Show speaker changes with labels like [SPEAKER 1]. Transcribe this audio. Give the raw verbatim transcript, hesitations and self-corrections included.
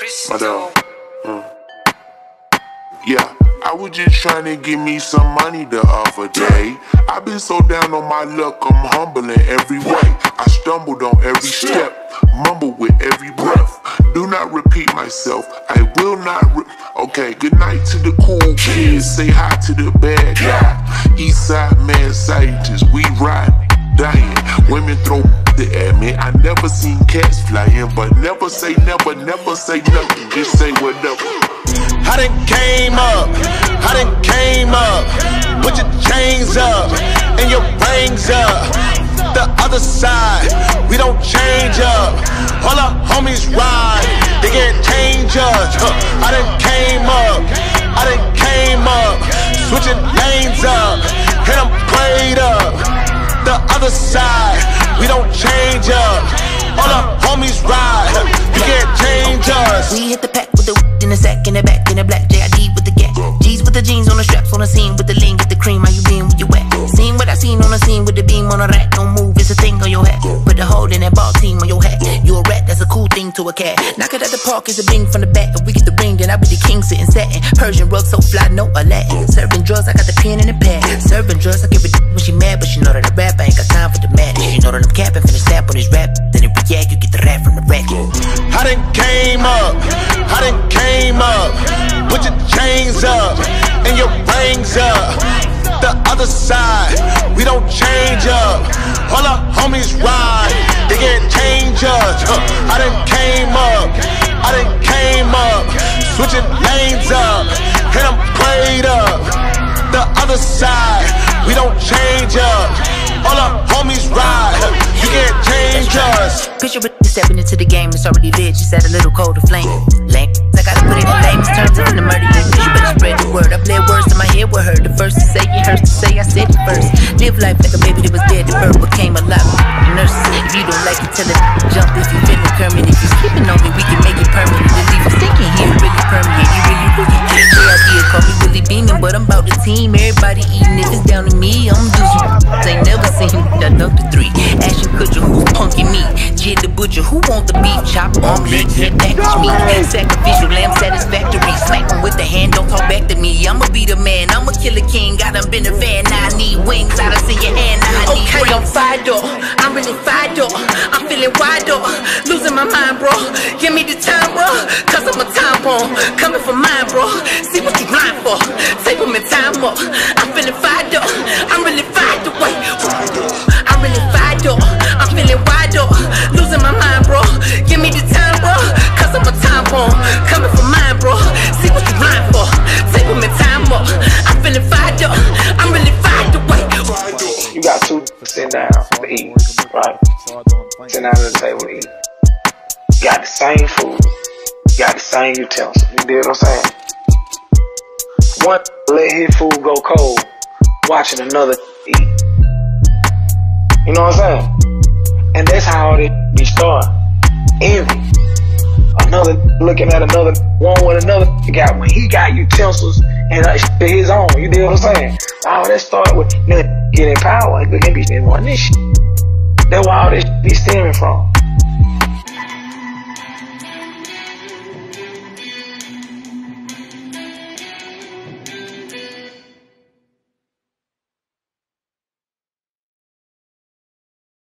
[SPEAKER 1] My dog. Mm. Yeah, I was just trying to give me some money the other day. I've been so down on my luck, I'm humble in every way. I stumbled on every step, mumble with every breath. Do not repeat myself, I will not re Okay, good night to the cool kids, say hi to the bad guy. Eastside man scientists, we ride, dying. Women throw at me, I never seen cats flying. But never say never, never say nothing, just say whatever.
[SPEAKER 2] I done came up, I done came up. Put your chains up and your rings up. The other side, we don't change up. All our homies ride, they can't change us. I done came up, I done came up. Switching lanes up, and I'm prayed up. The other side, we don't change up. All our homies ride, you can't change us.
[SPEAKER 3] We hit the pack with the in the sack, in the back, in the black J I D with the gap. G's with the jeans on the straps, on the scene with the lean, get the cream. How you been, where you at? Seen what I seen on the scene with the beam on the rack. Don't move, it's a thing on your hat. Put the hole in that ball team on your hat. You a rat, that's a cool thing to a cat. Knock it at the park, it's a bing from the back. If we get the ring, then I be the king sitting satin. Persian rug so fly, no Aladdin. Serving drugs, I got the pen in the pad. Serving drugs, I give a d when she mad, but she know that I rap, I ain't got time for the madness. You know that I'm capping, finna snap on his rap. Then if react, you get the rap from the rack.
[SPEAKER 2] I done came up, I done came up. Put your chains up and your rings up. The other side, we don't change up. All our homies ride, they can't change us. I done came up, I done came up. Switching lanes up, and I'm prayed up. The other side, we don't change up. All our homies ride, you can't change us.
[SPEAKER 3] Picture it stepping into the game, it's already lit, just add a little cold to flame. Lame, I gotta put it in layman's terms, it's in the murder. You better spread the word, I bled words in my head with her. The first to say it hurts to say, I said it first. Live life like a baby that was dead, the bird became alive. Nurse, if you don't like it, tell it jump. If you feeling Kermit, if you skipping on me, we can make it permanent. Then leave it stinking here, really permeate. You really, really get the idea, call me Willie Beamin', but I'm about the team. Everybody eating, if it's down to me, I'm do some ain't never seen that number three. Ashton Kutcher, who's punking me? Jid the Butcher, who want the beef chop on me? Hit package me, sacrificial lamb satisfactory. Smack him with the hand, don't talk back to me. I'ma be the man, I'ma kill a king. I done been a fan, now I need wings. I done see your hand, now I need
[SPEAKER 4] okay,
[SPEAKER 3] rings.
[SPEAKER 4] I'm fired up, I'm really fired up. I'm feeling wide up, losing my mind, bro. Give me the time, bro, cause I'm a time bomb. Coming for mine, bro. See what you blind for. Take my time up. I'm feeling fired up, I'm really fired up. Wait, I'm really fired up, I'm feeling wide up. Losing my mind, bro. Give me the time, bro, cause I'm a time bomb. Coming for mine, bro. See what you blind for. Take my time up. I'm feeling fired up, I'm really fired up. Wait.
[SPEAKER 5] You got two sitting down to eat, right? Sitting down at the table to eat. You got the same food. You got the same utensils. You dig what I'm saying? One let his food go cold, watching another eat. You know what I'm saying? And that's how it be started. Envy. Another looking at another, one with another. You got when he got utensils and uh, his own. You dig what I'm saying? All that started with nigga getting power. Look at me, they want this shit. That's where all this be stemming from.